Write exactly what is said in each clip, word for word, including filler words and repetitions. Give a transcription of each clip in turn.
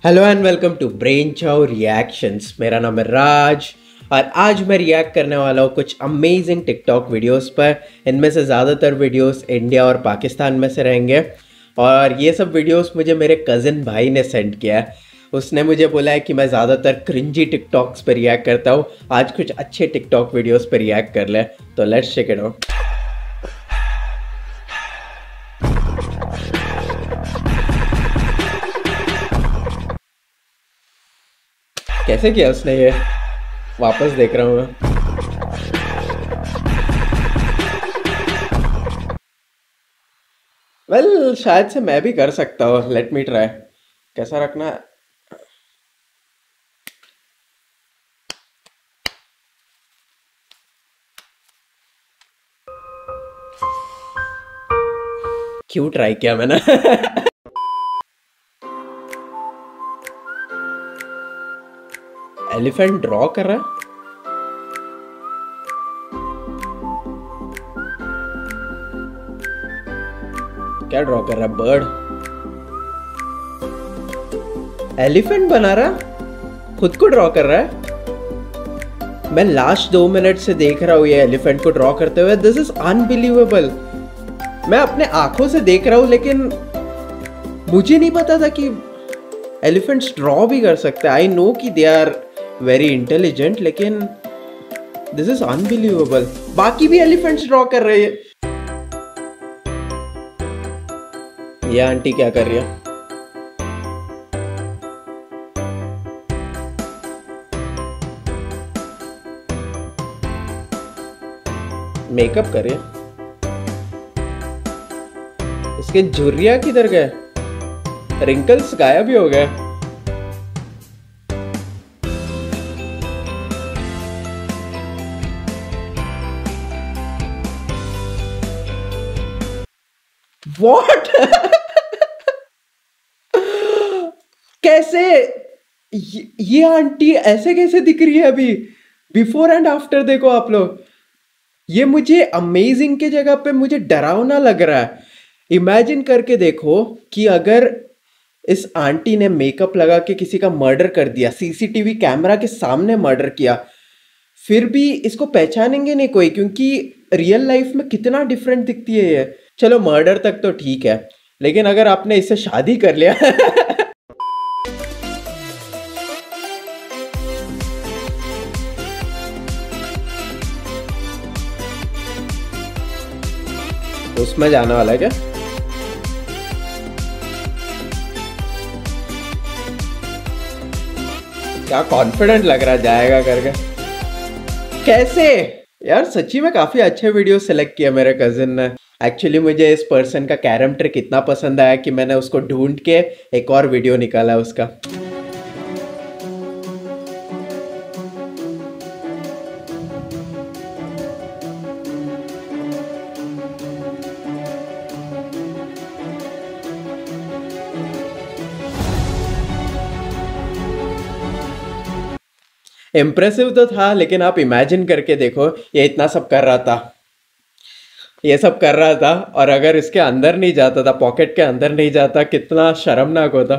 Hello and welcome to brain chao reactions. मेरा नाम है राज और आज मैं रिएक्ट करने वाला हूँ कुछ अमेजिंग टिकटॉक वीडियोस पर। इनमें से ज़्यादातर वीडियोस इंडिया और पाकिस्तान में से रहेंगे और ये सब वीडियोस मुझे मेरे कज़न भाई ने सेंड किया है। उसने मुझे बोला है कि मैं ज़्यादातर क्रिंजी टिकटॉक्स पर रिएक्ट करता हूँ, आज कुछ अच्छे टिकटॉक वीडियोज़ पर रिएक्ट कर ले। तो लेट्स चेक इट आउट। कैसे किया उसने ये, वापस देख रहा हूँ मैं। वेल well, शायद से मैं भी कर सकता हूँ। Let me try. कैसा रखना है? क्यों ट्राई किया मैंने? एलिफेंट ड्रॉ कर रहा है। क्या ड्रॉ कर रहा है? बर्ड। एलिफेंट बना रहा, खुद को ड्रॉ कर रहा है। मैं लास्ट दो मिनट से देख रहा हूँ ये एलिफेंट को ड्रॉ करते हुए। This is unbelievable. मैं अपने आंखों से देख रहा हूँ लेकिन मुझे नहीं पता था कि एलिफेंट्स ड्रॉ भी कर सकते हैं। आई नो कि दे आर वेरी इंटेलिजेंट, लेकिन दिस इज अनबिलीवेबल। बाकी भी एलिफेंट्स ड्रॉ कर रहे हैं। ये आंटी क्या कर रही है? मेकअप कर रही है। इसके झुर्रिया किधर गए? रिंकल्स गायब ही हो गए। What? कैसे ये, ये आंटी ऐसे कैसे दिख रही है अभी? बिफोर एंड आफ्टर देखो आप लोग। ये मुझे अमेजिंग के जगह पे मुझे डरावना लग रहा है। इमेजिन करके देखो कि अगर इस आंटी ने मेकअप लगा के किसी का मर्डर कर दिया, सीसीटीवी कैमरा के सामने मर्डर किया, फिर भी इसको पहचानेंगे नहीं कोई, क्योंकि रियल लाइफ में कितना डिफरेंट दिखती है ये। चलो मर्डर तक तो ठीक है, लेकिन अगर आपने इससे शादी कर लिया उसमें जाने वाला है क्या? क्या कॉन्फिडेंट लग रहा जाएगा करके। कैसे यार, सच्ची में काफी अच्छे वीडियो सेलेक्ट किया मेरे कजिन ने। एक्चुअली मुझे इस पर्सन का कैरेक्टर कितना पसंद आया कि मैंने उसको ढूंढ के एक और वीडियो निकाला उसका। इम्प्रेसिव तो था, लेकिन आप इमेजिन करके देखो, ये इतना सब कर रहा था, ये सब कर रहा था, और अगर इसके अंदर नहीं जाता था, पॉकेट के अंदर नहीं जाता, कितना शर्मनाक होता।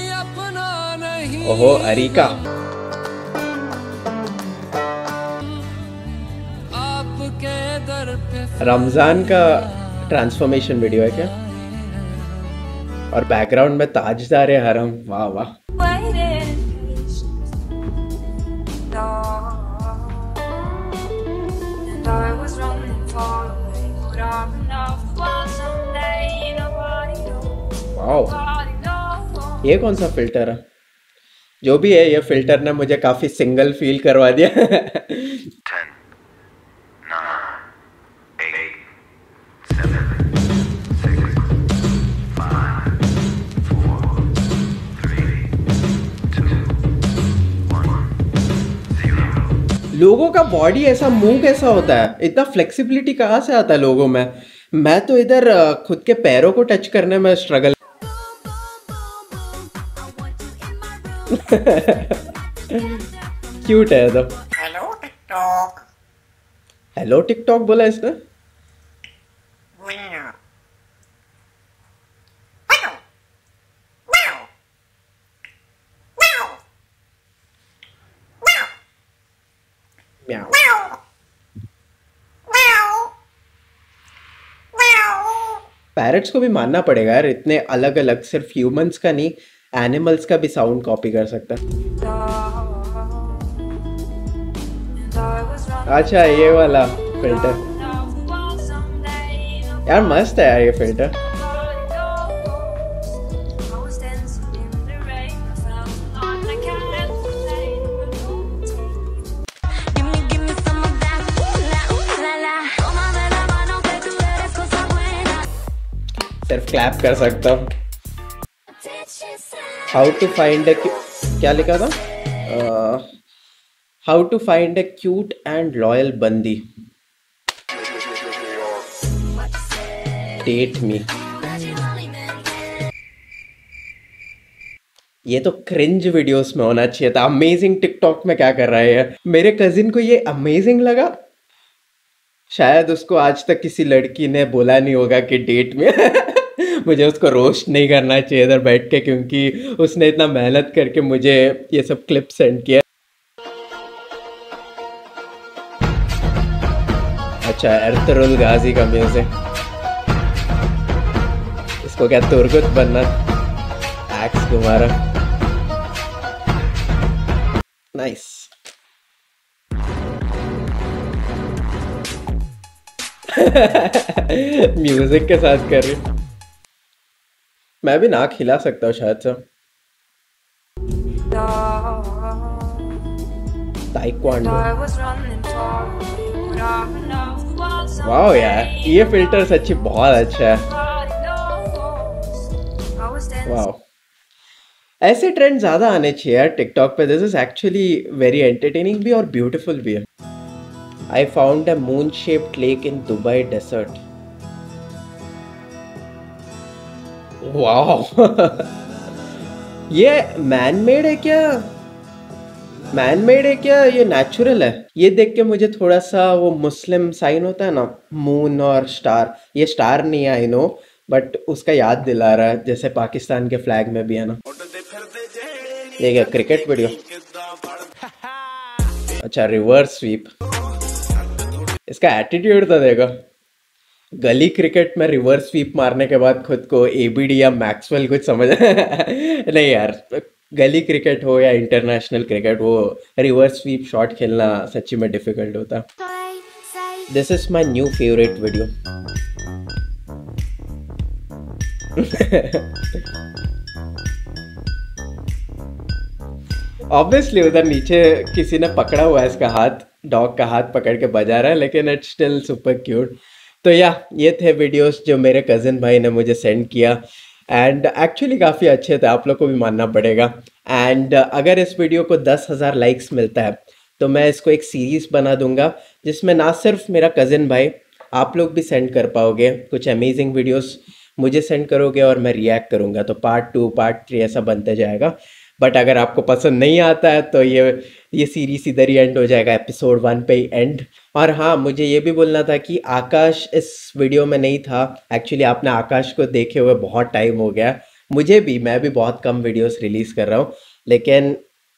ओहो अरिका। रमजान का ट्रांसफॉर्मेशन वीडियो है क्या? और बैकग्राउंड में ताजदार हरम। वाह वाह। वाह, ये कौन सा फिल्टर है? जो भी है, ये फिल्टर ने मुझे काफी सिंगल फील करवा दिया। ten, nine, eight, seven, six, five, four, three, two, one, zero। लोगों का बॉडी ऐसा मुंह कैसा होता है? इतना फ्लेक्सिबिलिटी कहाँ से आता है लोगों में? मैं तो इधर खुद के पैरों को टच करने में स्ट्रगल। क्यूट है तो। Hello TikTok. हेलो टिकटॉक बोला इसने। पैरट्स को भी मानना पड़ेगा यार, इतने अलग अलग, सिर्फ ह्यूमंस का नहीं एनिमल्स का भी साउंड कॉपी कर सकता है। अच्छा ये वाला फिल्टर यार मस्त है यार ये फिल्टर। सिर्फ क्लैप कर सकता हूँ। हाउ टू फाइंड अ क्या लिखा था, how to find a cute and loyal बंदी, डेट मी। ये तो क्रिंज वीडियोस में होना चाहिए था। अमेजिंग टिकटॉक में क्या कर रहा है ये? मेरे कजिन को ये अमेजिंग लगा, शायद उसको आज तक किसी लड़की ने बोला नहीं होगा कि डेट में। मुझे उसको रोस्ट नहीं करना चाहिए इधर बैठ के, क्योंकि उसने इतना मेहनत करके मुझे ये सब क्लिप सेंड किया। अच्छा एर्तुगरुल गाजी का म्यूजिक, इसको क्या तुर्गुत बनना, एक्स तुम्हारा नाइस। म्यूजिक के साथ कर रही, मैं भी नाक हिला सकता हूँ शायद से। ताइक्वांडो, वाह यार ये फिल्टर सच्ची बहुत अच्छा है। वाह ऐसे ट्रेंड ज्यादा आने चाहिए यार टिकटॉक पे। This is actually very entertaining भी और ब्यूटीफुल भी है। I found a moon shaped lake in Dubai desert. वाह ये मैन मेड है क्या, मैन मेड है क्या, ये नेचुरल है? ये देख के मुझे थोड़ा सा वो मुस्लिम साइन होता है ना, मून और स्टार, ये स्टार नहीं है आई नो, बट उसका याद दिला रहा है, जैसे पाकिस्तान के फ्लैग में भी है ना। ये क्या क्रिकेट वीडियो? अच्छा रिवर्स स्वीप, इसका एटीट्यूड तो देखो। गली क्रिकेट में रिवर्स स्वीप मारने के बाद खुद को एबीडी या मैक्सवेल कुछ समझ नहीं यार, गली क्रिकेट हो या इंटरनेशनल क्रिकेट, वो रिवर्स स्वीप शॉट खेलना सच्ची में डिफिकल्ट होता। This is my new favourite video. Obviously उधर नीचे किसी ने पकड़ा हुआ है इसका हाथ, डॉग का हाथ पकड़ के बजा रहा है, लेकिन इट्स स्टिल सुपर क्यूट। तो या ये थे वीडियोस जो मेरे कज़न भाई ने मुझे सेंड किया एंड एक्चुअली काफ़ी अच्छे थे, आप लोग को भी मानना पड़ेगा। एंड अगर इस वीडियो को दस हज़ार लाइक्स मिलता है तो मैं इसको एक सीरीज़ बना दूंगा, जिसमें ना सिर्फ मेरा कज़न भाई, आप लोग भी सेंड कर पाओगे कुछ अमेजिंग वीडियोस, मुझे सेंड करोगे और मैं रिएक्ट करूँगा। तो पार्ट टू पार्ट थ्री ऐसा बनते जाएगा। बट अगर आपको पसंद नहीं आता है तो ये ये सीरीज इधर ही एंड हो जाएगा, एपिसोड वन पे ही एंड। और हाँ मुझे ये भी बोलना था कि आकाश इस वीडियो में नहीं था। एक्चुअली आपने आकाश को देखे हुए बहुत टाइम हो गया, मुझे भी, मैं भी बहुत कम वीडियोस रिलीज़ कर रहा हूँ, लेकिन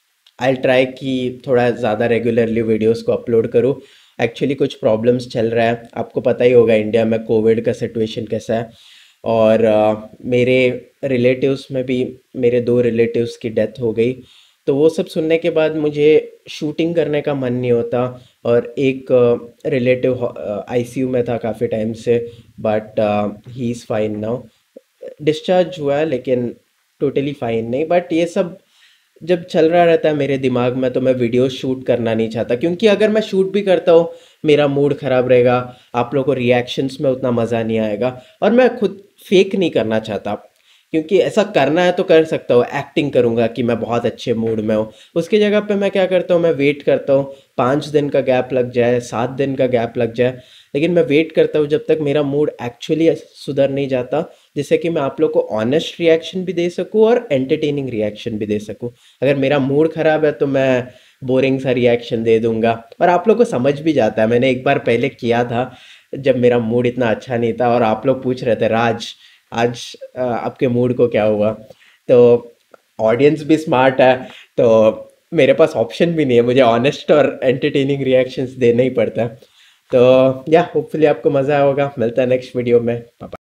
आई ट्राई कि थोड़ा ज़्यादा रेगुलरली वीडियोस को अपलोड करूँ। एक्चुअली कुछ प्रॉब्लम्स चल रहा है, आपको पता ही होगा इंडिया में कोविड का सिचुएशन कैसा है, और uh, मेरे रिलेटिव्स में भी मेरे दो रिलेटिव्स की डेथ हो गई। तो वो सब सुनने के बाद मुझे शूटिंग करने का मन नहीं होता। और एक रिलेटिव आईसीयू में था काफ़ी टाइम से, but he is fine now, discharge हुआ है लेकिन टोटली फाइन नहीं। बट ये सब जब चल रहा रहता है मेरे दिमाग में तो मैं वीडियो शूट करना नहीं चाहता, क्योंकि अगर मैं शूट भी करता हूँ मेरा मूड ख़राब रहेगा, आप लोगों को रिएक्शंस में उतना मज़ा नहीं आएगा, और मैं खुद फेक नहीं करना चाहता। क्योंकि ऐसा करना है तो कर सकता हूँ, एक्टिंग करूँगा कि मैं बहुत अच्छे मूड में हूँ। उसकी जगह पे मैं क्या करता हूँ, मैं वेट करता हूँ पाँच दिन का गैप लग जाए, सात दिन का गैप लग जाए, लेकिन मैं वेट करता हूँ जब तक मेरा मूड एक्चुअली सुधर नहीं जाता, जिससे कि मैं आप लोग को ऑनेस्ट रिएक्शन भी दे सकूँ और एंटरटेनिंग रिएक्शन भी दे सकूँ। अगर मेरा मूड ख़राब है तो मैं बोरिंग सा रिएक्शन दे दूँगा, और आप लोग को समझ भी जाता है। मैंने एक बार पहले किया था जब मेरा मूड इतना अच्छा नहीं था, और आप लोग पूछ रहे थे राज आज आपके मूड को क्या हुआ, तो ऑडियंस भी स्मार्ट है, तो मेरे पास ऑप्शन भी नहीं है, मुझे ऑनेस्ट और एंटरटेनिंग रिएक्शंस देना ही पड़ता है। तो या होपफुली आपको मज़ा आया होगा। मिलता है नेक्स्ट वीडियो में। बाय।